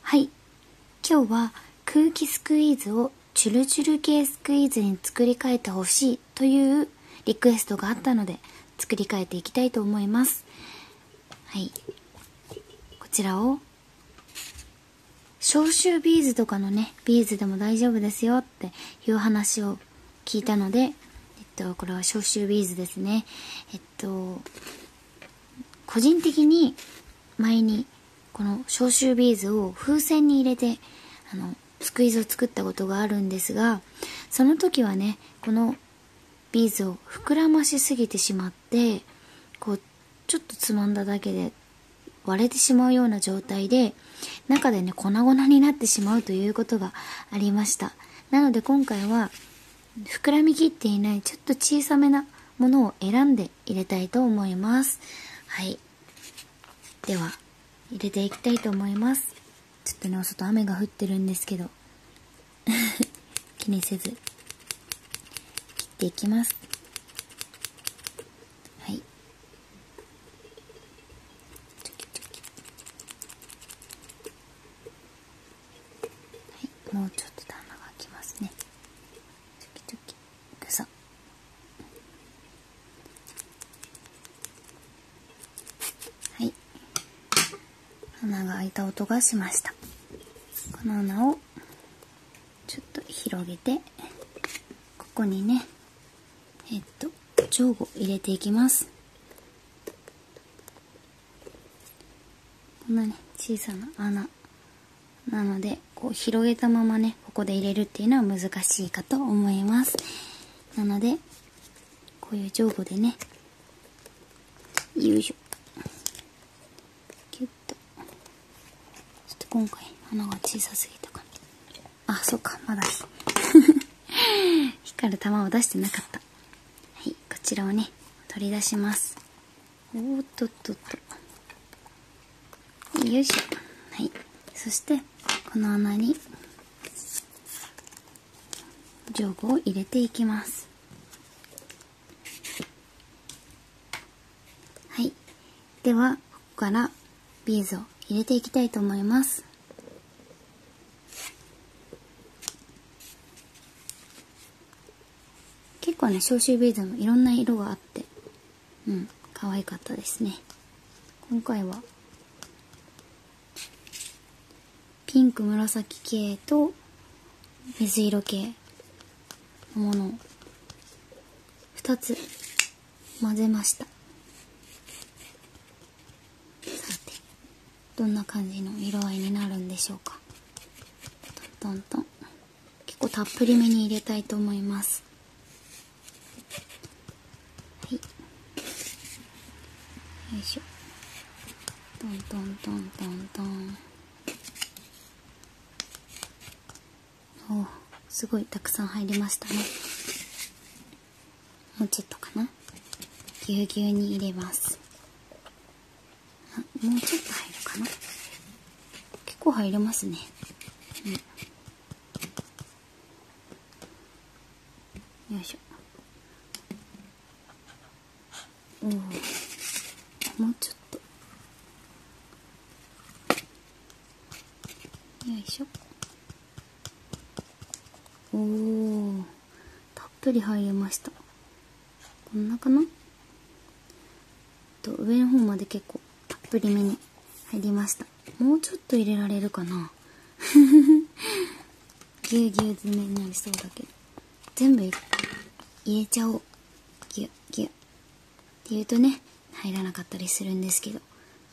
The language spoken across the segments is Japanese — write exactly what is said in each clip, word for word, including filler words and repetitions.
はい、今日は空気スクイーズをチュルチュル系スクイーズに作り変えてほしいというリクエストがあったので作り変えていきたいと思います。はい、こちらを消臭ビーズとかのねビーズでも大丈夫ですよっていう話を聞いたので、えっとこれは消臭ビーズですね。えっと個人的に前にこの消臭ビーズを風船に入れてあのスクイーズを作ったことがあるんですが、その時はねこのビーズを膨らましすぎてしまって、こうちょっとつまんだだけで割れてしまうような状態で中でね粉々になってしまうということがありました。なので今回は膨らみきっていないちょっと小さめなものを選んで入れたいと思います。はい、では入れていきたいと思います。ちょっとねお外雨が降ってるんですけど気にせず切っていきます。はい、はい、もうちょっと穴が開きますね。チョキチョキぐさ。はい、穴が開いた音がしました。この穴をちょっと広げてここにねえっと定規を入れていきます。こんなね小さな穴なのでこう広げたままねここで入れるっていうのは難しいかと思います。なのでこういう定規でねよいしょキュッと。ちょっと今回穴が小さすぎたかな。あ、そうか、まだ光る玉を出してなかった。はい、こちらをね取り出します。おーっとっとっとよいしょ。はい、そしてこの穴に定規を入れていきます。はい、ではここからビーズを入れていきたいと思います。結構ね消臭ビーズもいろんな色があってうん可愛かったですね。今回はピンク紫系と水色系のものをふたつ混ぜました。さてどんな感じの色合いになるんでしょうか。トントントン。結構たっぷりめに入れたいと思います。はい、よいしょ。トントントントントン。おー、すごいたくさん入りましたね。もうちょっとかな。ぎゅうぎゅうに入れます。あ、もうちょっと入るかな。結構入れますね。うん、よいしょ。おー、もうちょっと。よいしょ。おー、たっぷり入りました。こんなかな。と上の方まで結構たっぷりめに入りました。もうちょっと入れられるかなぎゅうぎゅう詰めになりそうだけど全部入れちゃおう。ぎゅっぎゅっって言うとね入らなかったりするんですけど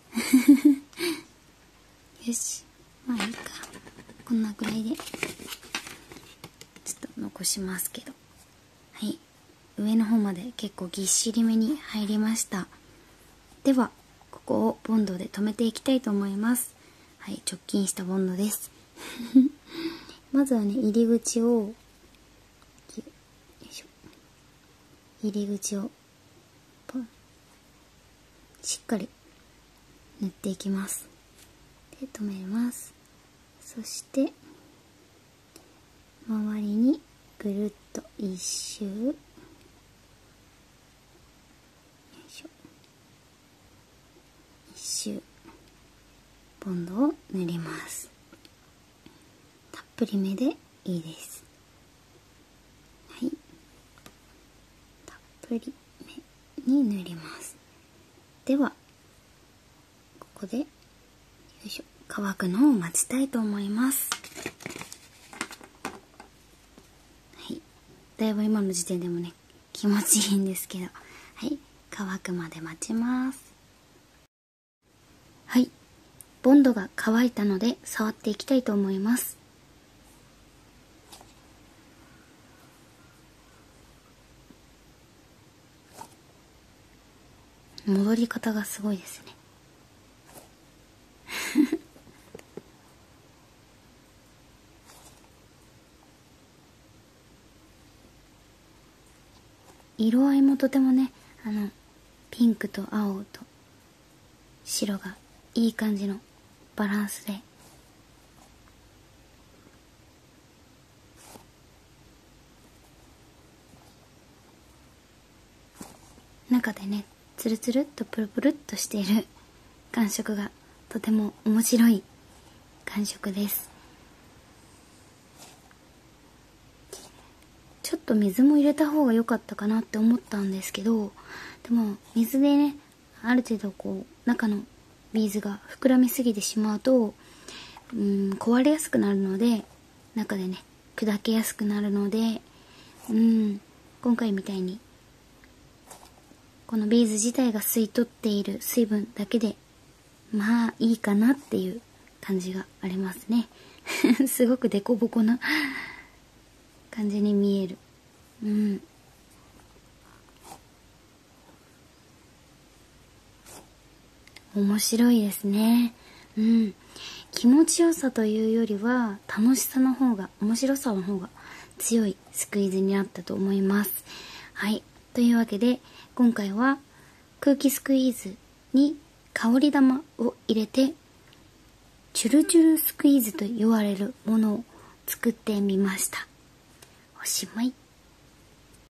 よし、まあいいか、こんなくらいでちょっと残しますけど。はい、上の方まで結構ぎっしりめに入りました。ではここをボンドで留めていきたいと思います。はい、直近したボンドですまずはね入り口をよいしょ、入り口をポンしっかり塗っていきます。で留めます。そして周りにぐるっと一周、よいしょ、一周ボンドを塗ります。 ぷりめでいいです。はい、たっぷりめに塗ります。ではここでよいしょ、乾くのを待ちたいと思います。はい、だいぶ今の時点でもね気持ちいいんですけど、はい、乾くまで待ちます。はい、ボンドが乾いたので触っていきたいと思います。戻り方がすごいですね。色合いもとてもね、あのピンクと青と白がいい感じのバランスで、中でねツルツルっとプルプルっとしている感触がとても面白い感触です。ちょっと水も入れた方が良かったかなって思ったんですけど、でも水でねある程度こう中のビーズが膨らみすぎてしまうと、うん、壊れやすくなるので、中でね砕けやすくなるので、うん、今回みたいにこのビーズ自体が吸い取っている水分だけでまあいいかなっていう感じがありますね。すごくデコボコな感じに見える。うん。面白いですね。うん。気持ちよさというよりは楽しさの方が、面白さの方が強いスクイーズになったと思います。はい。というわけで今回は空気スクイーズに香り玉を入れてチュルチュルスクイーズと言われるものを作ってみました。おしまい。